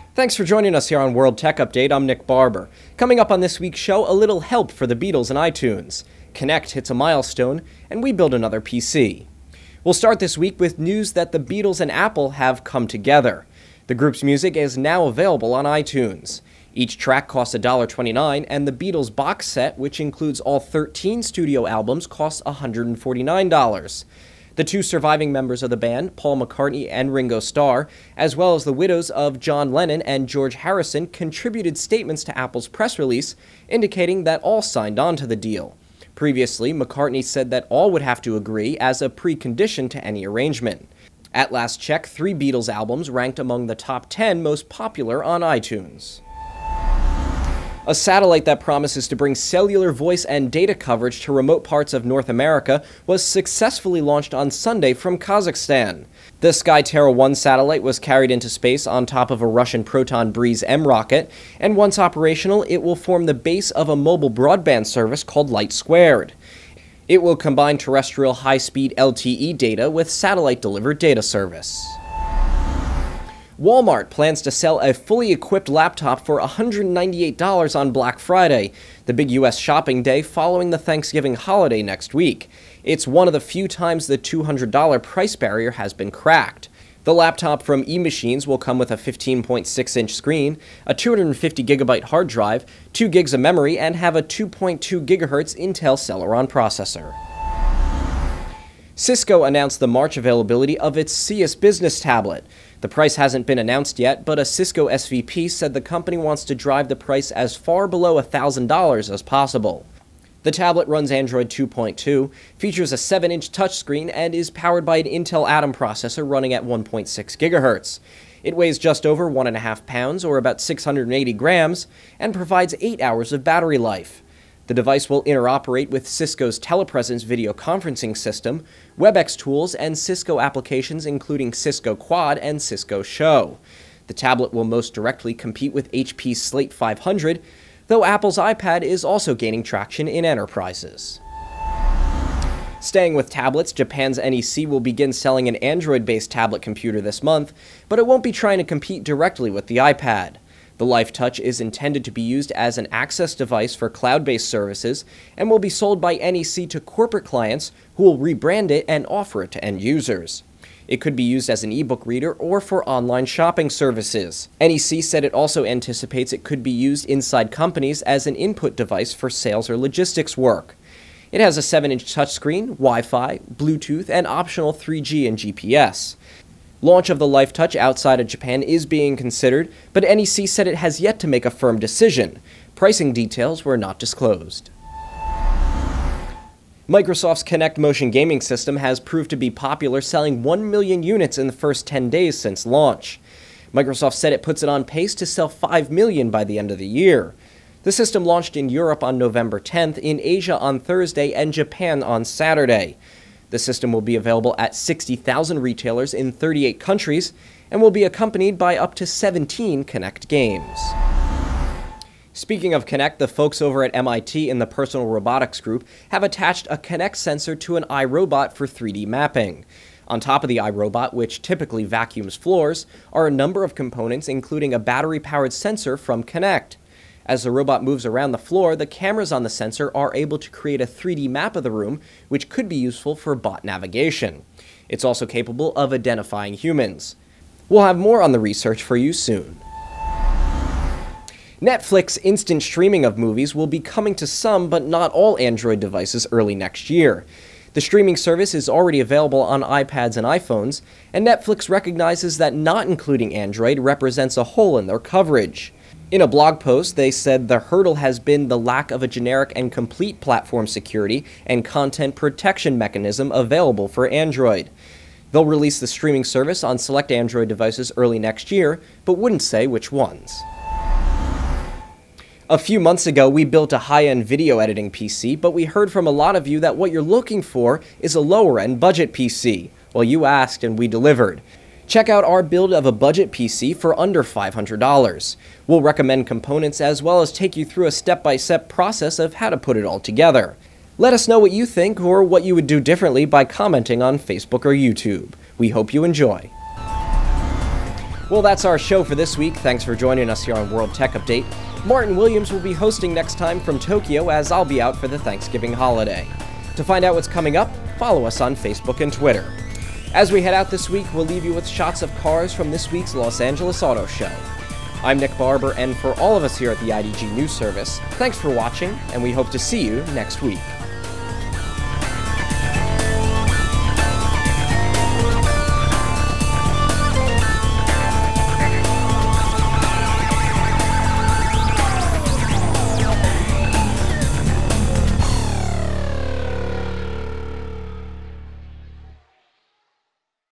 Thanks for joining us here on World Tech Update. I'm Nick Barber. Coming up on this week's show, a little help for the Beatles and iTunes. Kinect hits a milestone, and we build another PC. We'll start this week with news that the Beatles and Apple have come together. The group's music is now available on iTunes. Each track costs $1.29, and the Beatles box set, which includes all 13 studio albums, costs $149. The two surviving members of the band, Paul McCartney and Ringo Starr, as well as the widows of John Lennon and George Harrison, contributed statements to Apple's press release, indicating that all signed on to the deal. Previously, McCartney said that all would have to agree as a precondition to any arrangement. At last check, 3 Beatles albums ranked among the top 10 most popular on iTunes. A satellite that promises to bring cellular voice and data coverage to remote parts of North America was successfully launched on Sunday from Kazakhstan. The Skyterra 1 satellite was carried into space on top of a Russian Proton Breeze M rocket, and once operational, it will form the base of a mobile broadband service called Light Squared. It will combine terrestrial high-speed LTE data with satellite-delivered data service. Walmart plans to sell a fully equipped laptop for $198 on Black Friday, the big U.S. shopping day following the Thanksgiving holiday next week. It's one of the few times the $200 price barrier has been cracked. The laptop from eMachines will come with a 15.6-inch screen, a 250GB hard drive, 2 gigs of memory, and have a 2.2 GHz Intel Celeron processor. Cisco announced the March availability of its Cius business tablet. The price hasn't been announced yet, but a Cisco SVP said the company wants to drive the price as far below $1,000 as possible. The tablet runs Android 2.2, features a 7-inch touchscreen, and is powered by an Intel Atom processor running at 1.6 GHz. It weighs just over 1.5 pounds, or about 680 grams, and provides 8 hours of battery life. The device will interoperate with Cisco's telepresence video conferencing system, WebEx tools, and Cisco applications including Cisco Quad and Cisco Show. The tablet will most directly compete with HP's Slate 500, though Apple's iPad is also gaining traction in enterprises. Staying with tablets, Japan's NEC will begin selling an Android-based tablet computer this month, but it won't be trying to compete directly with the iPad. The LifeTouch is intended to be used as an access device for cloud-based services and will be sold by NEC to corporate clients who will rebrand it and offer it to end users. It could be used as an ebook reader or for online shopping services. NEC said it also anticipates it could be used inside companies as an input device for sales or logistics work. It has a 7-inch touchscreen, Wi-Fi, Bluetooth, and optional 3G and GPS. Launch of the LifeTouch outside of Japan is being considered, but NEC said it has yet to make a firm decision. Pricing details were not disclosed. Microsoft's Kinect motion gaming system has proved to be popular, selling 1 million units in the first 10 days since launch. Microsoft said it puts it on pace to sell 5 million by the end of the year. The system launched in Europe on November 10th, in Asia on Thursday, and Japan on Saturday. The system will be available at 60,000 retailers in 38 countries and will be accompanied by up to 17 Kinect games. Speaking of Kinect, the folks over at MIT in the Personal Robotics Group have attached a Kinect sensor to an iRobot for 3D mapping. On top of the iRobot, which typically vacuums floors, are a number of components including a battery-powered sensor from Kinect. As the robot moves around the floor, the cameras on the sensor are able to create a 3D map of the room, which could be useful for bot navigation. It's also capable of identifying humans. We'll have more on the research for you soon. Netflix instant streaming of movies will be coming to some but not all Android devices early next year. The streaming service is already available on iPads and iPhones, and Netflix recognizes that not including Android represents a hole in their coverage. In a blog post, they said the hurdle has been the lack of a generic and complete platform security and content protection mechanism available for Android. They'll release the streaming service on select Android devices early next year, but wouldn't say which ones. A few months ago, we built a high-end video editing PC, but we heard from a lot of you that what you're looking for is a lower-end budget PC. Well, you asked and we delivered. Check out our build of a budget PC for under $500. We'll recommend components as well as take you through a step-by-step process of how to put it all together. Let us know what you think or what you would do differently by commenting on Facebook or YouTube. We hope you enjoy. Well, that's our show for this week. Thanks for joining us here on World Tech Update. Martin Williams will be hosting next time from Tokyo, as I'll be out for the Thanksgiving holiday. To find out what's coming up, follow us on Facebook and Twitter. As we head out this week, we'll leave you with shots of cars from this week's Los Angeles Auto Show. I'm Nick Barber, and for all of us here at the IDG News Service, thanks for watching, and we hope to see you next week.